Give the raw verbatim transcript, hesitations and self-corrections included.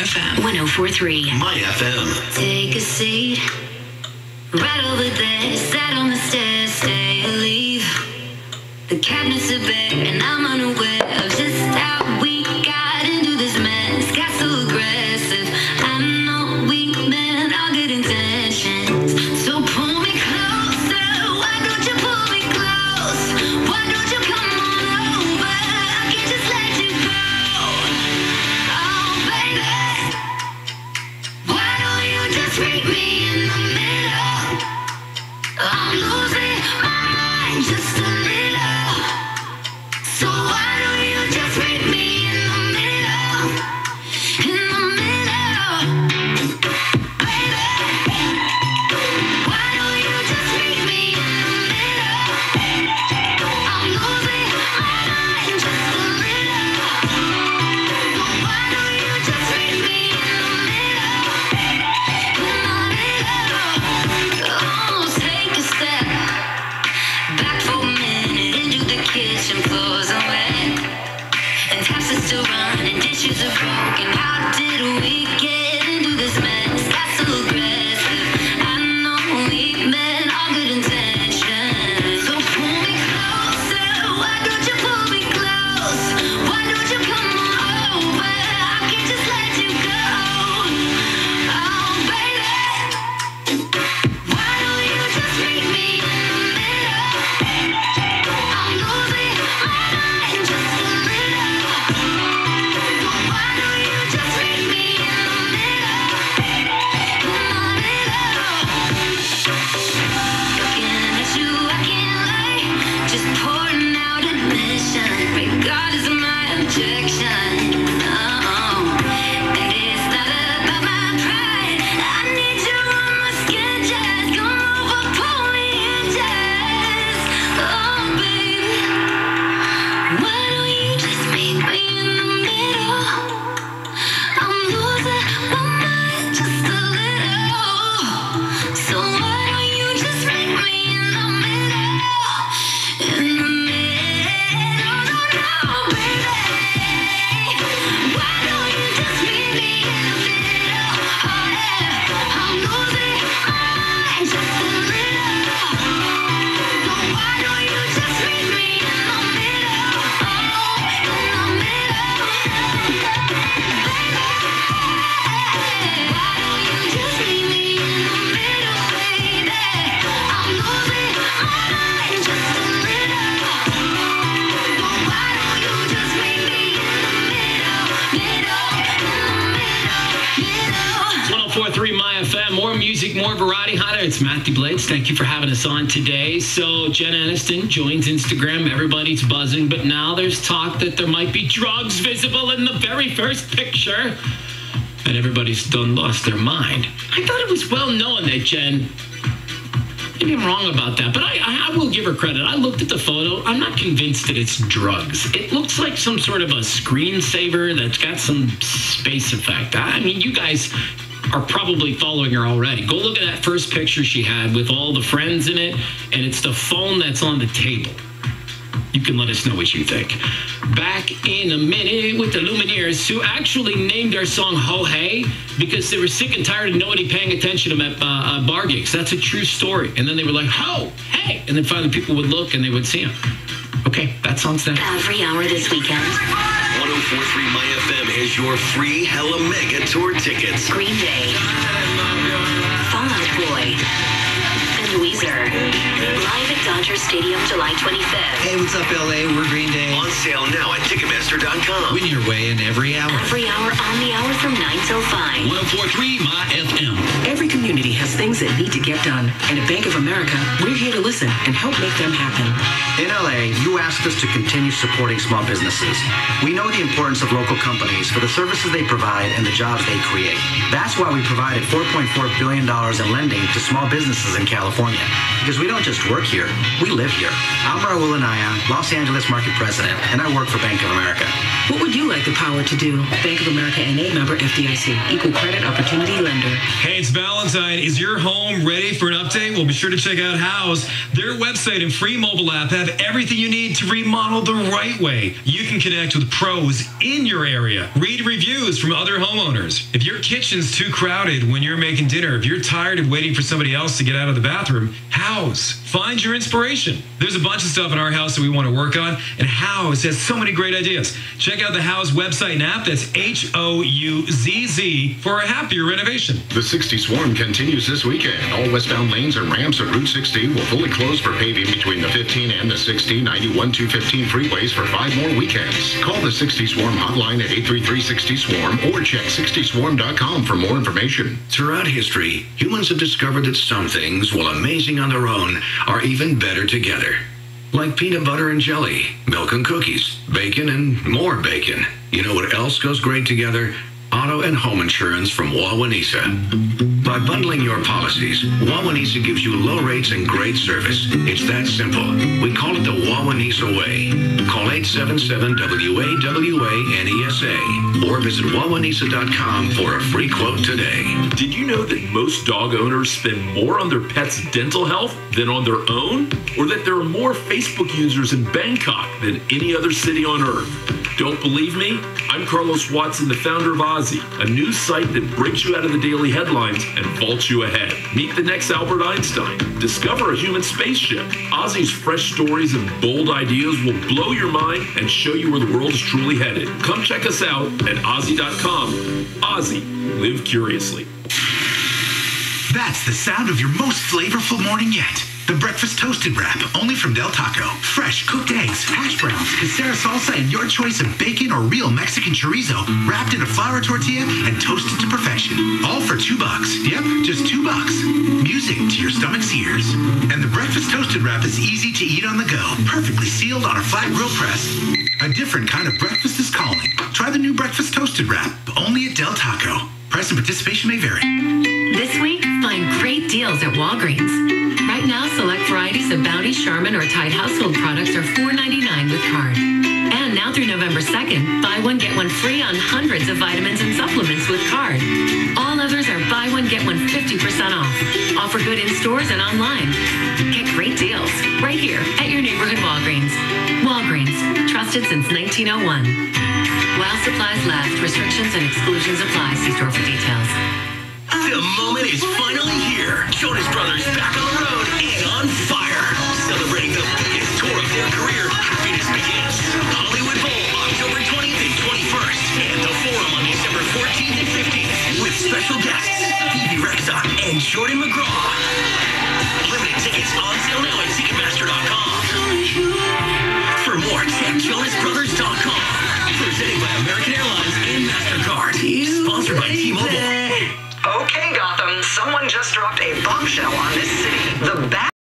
F M. one oh four point three. My F M. Take a seat. Right over there. Sat on the stairs. Stay or leave. The cabinets are bare. And I'm unaware of just how we got into this mess. Got so aggressive. I know we meant all good intentions. So pull me closer. Why don't you pull me close? Why don't you come on over? I can't just let you go. Oh, baby. Why don't you just meet me in the middle? I'm losing my mind just a little. So why don't you just meet me in the middle? In the middle. Baby. Why don't you just meet me in the middle? I'm losing my mind just a little. So why don't you just meet me in the middle? In the middle. Oh, take a step back for a minute into the kitchen. Floors are wet and taps are still running. Dishes are broken. How did we get into this mess? Got so aggressive. I know we meant all good intentions. So pull me closer. Why don't you pull me close? Why don't you come on over? I can't just let you go. Oh, baby. Why don't you just meet me in the middle? I'm losing my mind just a little. So why don't you just meet me in the middle? In the middle. Looking at you, I can't lie. Just pouring out admission. Regard is my objection. Oh, and it's not about my pride. I need you on my skin. Just come over, pull me in, just. Oh, baby. Why don't you just meet me in the middle? I'm losing my mind just a little. So why don't you just meet me in the middle? In the middle, no, no, baby. Why don't you just meet me in the middle? Oh, yeah. I'm losing my mind just a little. So why don't you just meet me in the middle? Oh, in the middle. Baby. Why don't you just meet me in the middle, baby? I'm losing my mind just a little. So why don't you just meet me in the middle, middle, in the middle, middle. one oh four point three My F M. More music, more variety. Hi there, it's Matthew Blades. Thank you for having us on today. So Jen Aniston joins Instagram. Everybody's buzzing, but now there's talk that there might be drugs visible in the very first picture. And everybody's done lost their mind. I thought it was well known that Jen, maybe I'm wrong about that, but I, I, I will give her credit. I looked at the photo. I'm not convinced that it's drugs. It looks like some sort of a screensaver that's got some space effect. I mean, you guys are probably following her already. Go look at that first picture she had with all the friends in it, and it's the phone that's on the table. You can let us know what you think. Back in a minute with the Lumineers, who actually named their song Ho Hey because they were sick and tired of nobody paying attention to them at uh, uh, bar gigs. That's a true story. And then they were like, Ho Hey! And then finally people would look and they would see them. Okay, that song's next. Every hour this weekend. one oh four point three My F M has your free Hella Mega Tour tickets. Green Day. Fall Out Boy. And Weezer. Live at Dodger Stadium July twenty-fifth. Hey, what's up, L A? We're Green Day. On sale now at Ticketmaster dot com. Win your way in every hour. Every hour on the hour from nine till five. one oh four point three My F M. Every community has things that need to get done. And at Bank of America, we're here to listen and help make them happen. In L A, you asked us to continue supporting small businesses. We know the importance of local companies for the services they provide and the jobs they create. That's why we provided four point four billion dollars in lending to small businesses in California. Because we don't just work here, We live here. I'm Raul Anaya, Los Angeles Market President, and I work for Bank of America. What would you like the power to do? Bank of America N A member F D I C. Equal credit opportunity lender. Hey, it's Valentine. Is your home ready for an update? Well, be sure to check out House. Their website and free mobile app have everything you need to remodel the right way. You can connect with pros in your area. Read reviews from other homeowners. If your kitchen's too crowded when you're making dinner, if you're tired of waiting for somebody else to get out of the bathroom, House. Find your inspiration. There's a bunch of stuff in our house that we want to work on, and House has so many great ideas. Check out the House website and app. That's H O U Z Z for a happier renovation. The sixty Swarm continues this weekend. All westbound lanes and ramps on Route sixty will fully close for paving between the fifteen and the sixty, ninety-one, two fifteen freeways for five more weekends. Call the sixty Swarm hotline at eight three three sixty swarm or check sixty swarm dot com for more information. Throughout history, humans have discovered that some things, while amazing on their own, are even better together. Like peanut butter and jelly, milk and cookies, bacon and more bacon. You know what else goes great together? Auto and home insurance from Wawanesa. By bundling your policies, Wawanesa gives you low rates and great service. It's that simple. We call it the Wawanesa way. Call eight seven seven W A W A N E S A or visit wawanesa dot com for a free quote today. Did you know that most dog owners spend more on their pet's dental health than on their own? Or that there are more Facebook users in Bangkok than any other city on earth? Don't believe me? I'm Carlos Watson, the founder of Ozzy, a news site that breaks you out of the daily headlines and vaults you ahead. Meet the next Albert Einstein. Discover a human spaceship. Ozzy's fresh stories and bold ideas will blow your mind and show you where the world is truly headed. Come check us out at ozzy dot com. Ozzy, live curiously. That's the sound of your most flavorful morning yet. The breakfast toasted wrap, only from Del Taco. Fresh cooked eggs, hash browns, casera salsa, and your choice of bacon or real Mexican chorizo, wrapped in a flour tortilla and toasted to perfection. All for two bucks. Yep, just two bucks. Music to your stomach's ears. And the breakfast toasted wrap is easy to eat on the go, perfectly sealed on a flat grill press. A different kind of breakfast is calling. Try the new breakfast toasted wrap, only at Del Taco. Price and participation may vary. This week, find great deals at Walgreens. Right now, select varieties of Bounty, Charmin, or Tide household products are four ninety-nine with card. And now through November second, buy one, get one free on hundreds of vitamins and supplements with card. All others are buy one, get one fifty percent off. Offer good in stores and online. Get great deals right here at your neighborhood Walgreens. Walgreens, trusted since nineteen oh one. While supplies last, restrictions and exclusions apply. See store for details. The moment is finally here. Jonas Brothers back on the road and on fire. Celebrating the biggest tour of their career, Happiness Begins. Hollywood Bowl, October twentieth and twenty-first. And the Forum on December fourteenth and fifteenth. With special guests, Evie Rexa and Jordan McGraw. Limited tickets on sale now at ticketmaster dot com. For more, check jonas brothers dot com. Presented by American Airlines and MasterCard. Sponsored by T-Mobile. Okay, Gotham, someone just dropped a bombshell on this city. The bat